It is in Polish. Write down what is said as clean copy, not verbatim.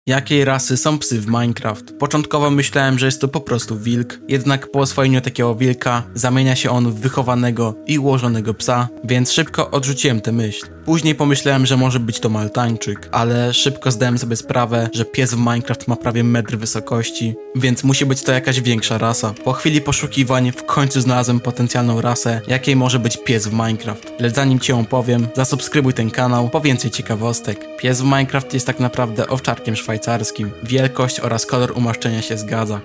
Jakiej rasy są psy w Minecraft? Początkowo myślałem, że jest to po prostu wilk, jednak po oswojeniu takiego wilka zamienia się on w wychowanego i ułożonego psa, więc szybko odrzuciłem tę myśl. Później pomyślałem, że może być to maltańczyk, ale szybko zdałem sobie sprawę, że pies w Minecraft ma prawie metr wysokości, więc musi być to jakaś większa rasa. Po chwili poszukiwań w końcu znalazłem potencjalną rasę, jakiej może być pies w Minecraft. Lecz zanim ci ją powiem, zasubskrybuj ten kanał po więcej ciekawostek. Pies w Minecraft jest tak naprawdę owczarkiem szwajcarskim. Wielkość oraz kolor umaszczenia się zgadza.